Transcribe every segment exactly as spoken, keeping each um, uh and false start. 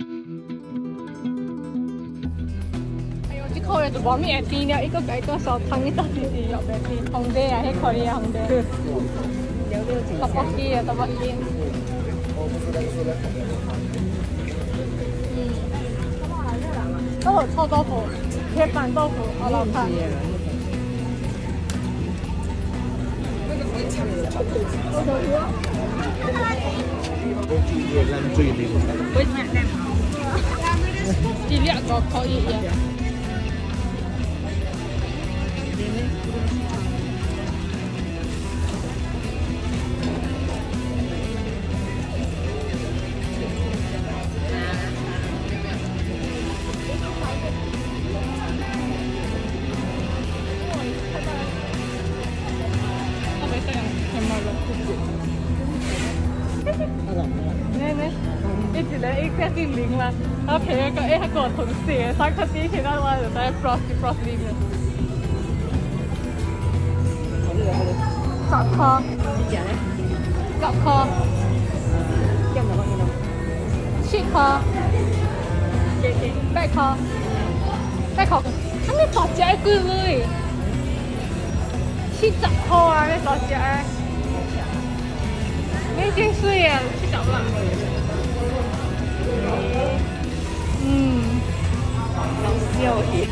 哎呦，这口就无咩甜了，一个一个手汤一到时时落来甜，红茶啊，迄块哩红茶。떡볶이야떡볶이。嗯。哦，臭豆腐，铁板豆腐，好老看。为什么要这两个可以呀？一直咧，一隻先零啦，然後平一個，誒，佢個同事，三個之前咧話就喺 frost frost 零嘅。十塊。幾隻咧？十塊。幾多幾多？七塊。幾幾？八塊。八塊。咁你十隻幾鐳？七十塊啊！你十隻。你真水啊！七十萬。嗯，有笑氣，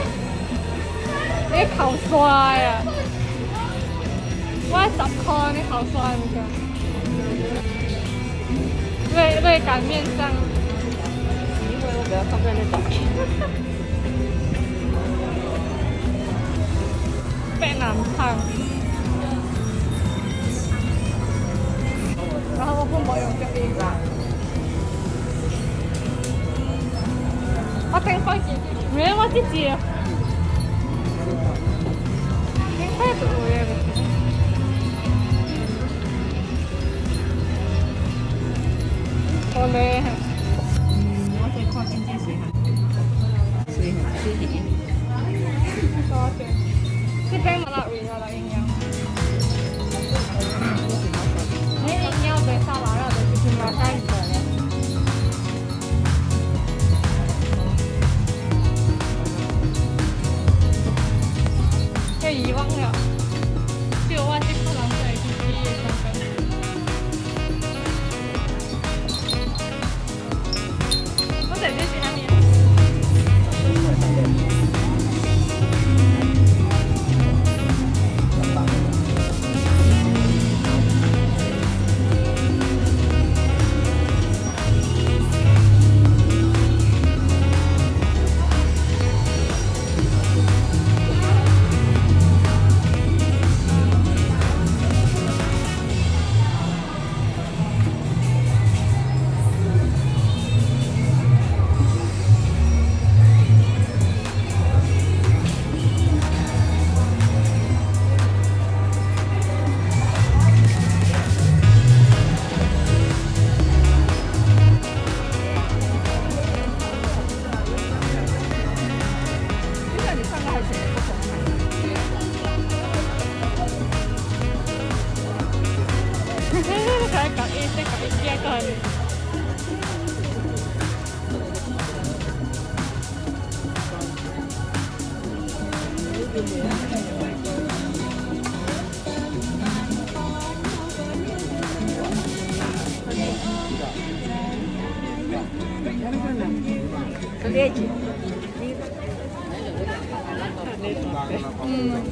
你口衰啊！我十塊，你口衰唔㗎？為為擀面上，因為我比較方便你找錢。北南湯，然後我父母用這邊。我等翻幾，沒有我自己。你太多了。好嘞。我再看先見水下。水水啲。多謝。這邊冇啦，為咗啦營養。你營養對沙拉啦，對是馬上一個咧。遺忘了，就忘記可能在去畢業上班。我在這下面。Leite. Hum.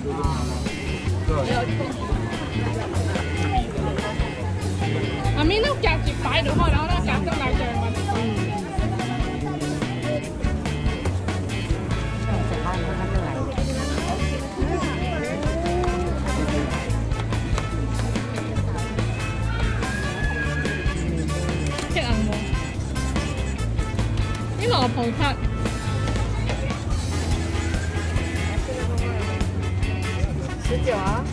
A mí nó chặt chỉ phải được thôi, đó nó chặt trong đầu trời mình. Chắc ăn một. Cái lò phù thật.十九啊。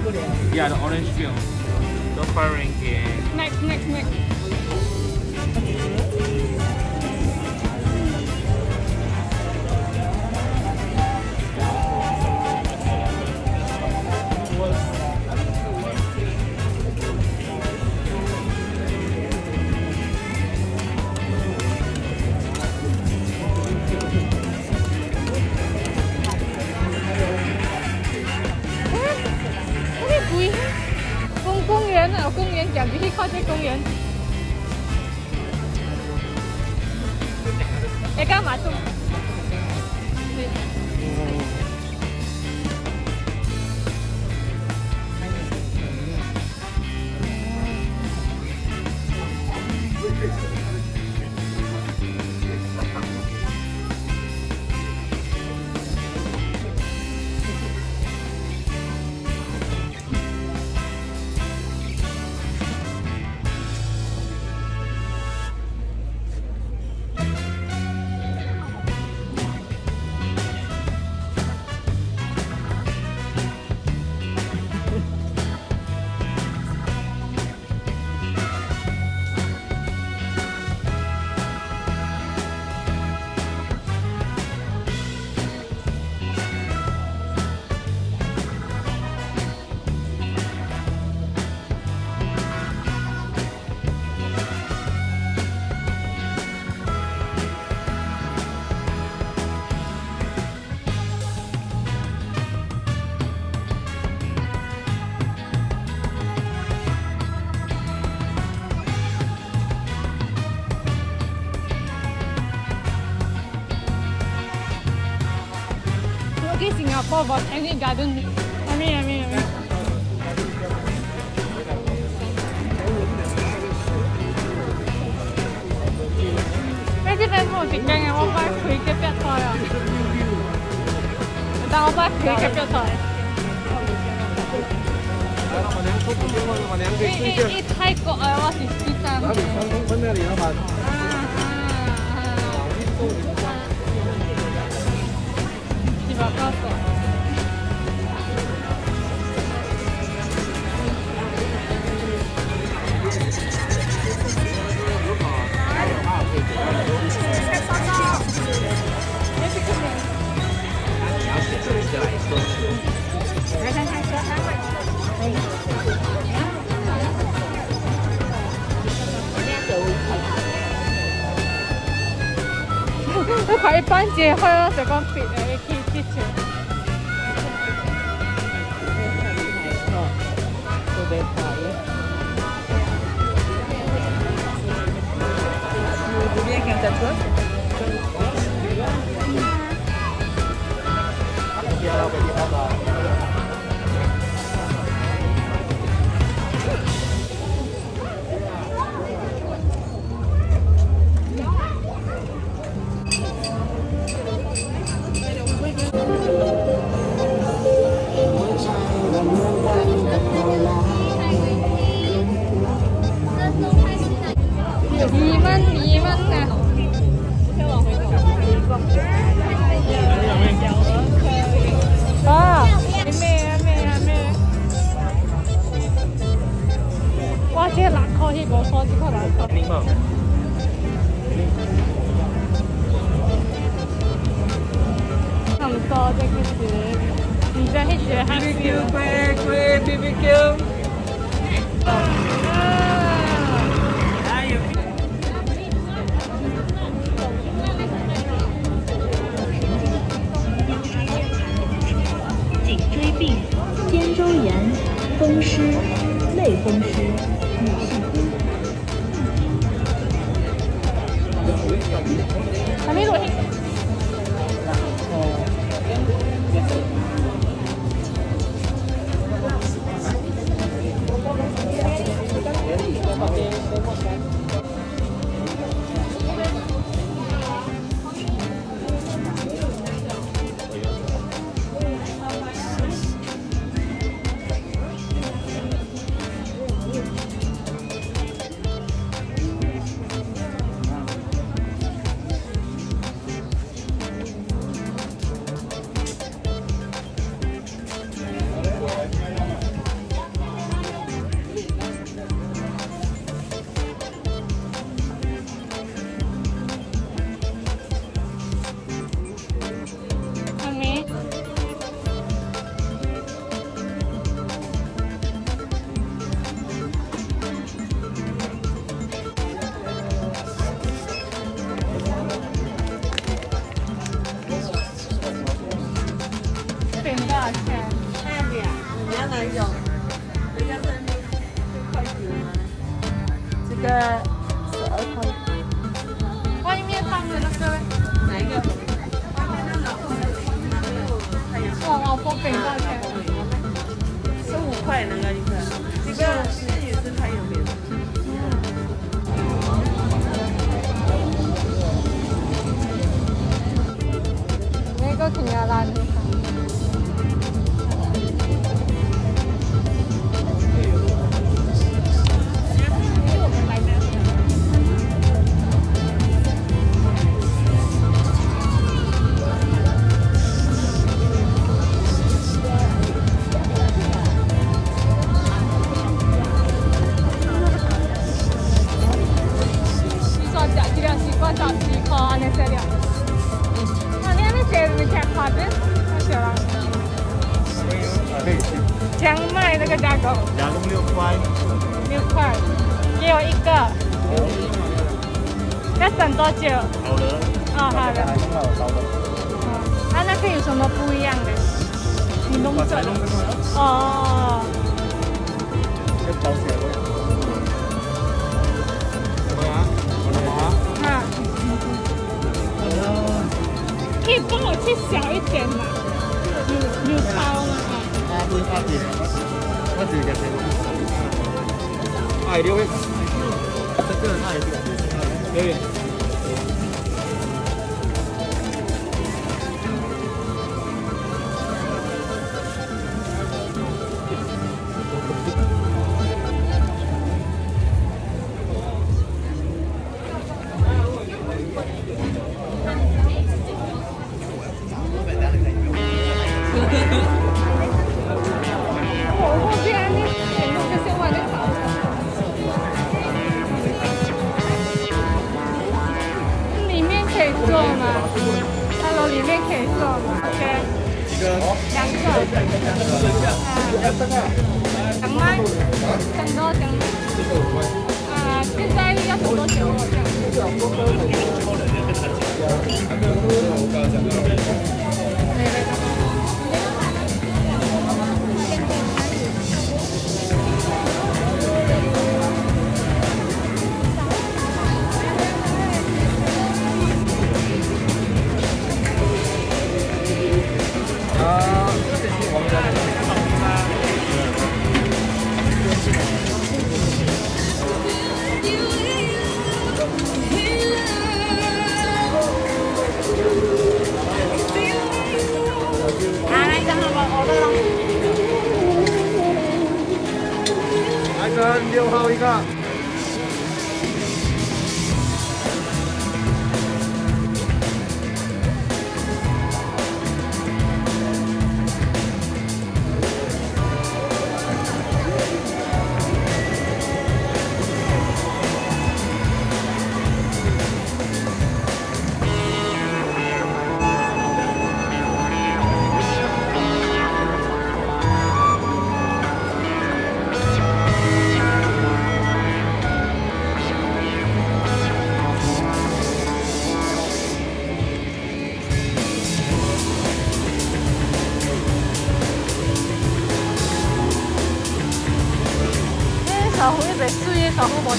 Yeah, the orange film. The firing game. Next, next, next. 跨界公园。要干嘛住？Di Singapore Botanic Garden. Amin, amin, amin. 呢啲咩冇直徑嘅，我擺佢嘅一台啊！但我擺佢嘅一台。一一泰國啊，我是四三。啊啊啊！ 告诉我。来看看小摊位。我排班節開咯，就講別嘅去之前。 二蚊二蚊啊！啊！咩啊咩啊咩？哇！這個難靠呢個錯，這個難靠。差唔多這個是，你在去學韓語。B B Q， 貴貴 B B Q。 肩周炎、风湿、类风湿、女性还没落地。 那边，人家来讲，人家在那边快点吗？ 的十二块。外面放的那个哪一个？哦哦，波饼多少钱？ 十五块那个一个，这个是也是太有名。 那个肯定要拉的。 荞麦那个加工， 加工六块， 六块，给我一个。要等多久？ 好了。 哦，好的。哦，啊，那个有什么不一样的？你弄这个。哦。 要包起来不？什么啊？什么啊？ 啊。可以帮我切小一点嘛？有有包吗？ 阿妹阿姐，我自己吃。哎，六位，这个那也是六元。 荞麦，等多久？啊，现在要等多久？ 六号一个。 小虎一杯水，小虎无。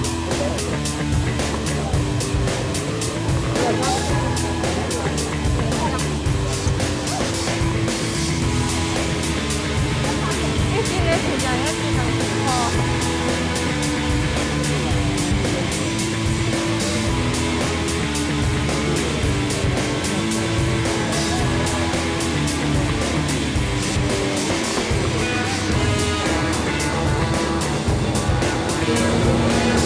你今年时间要几场哦？ Thank you.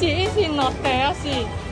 一起一起乗地啊是。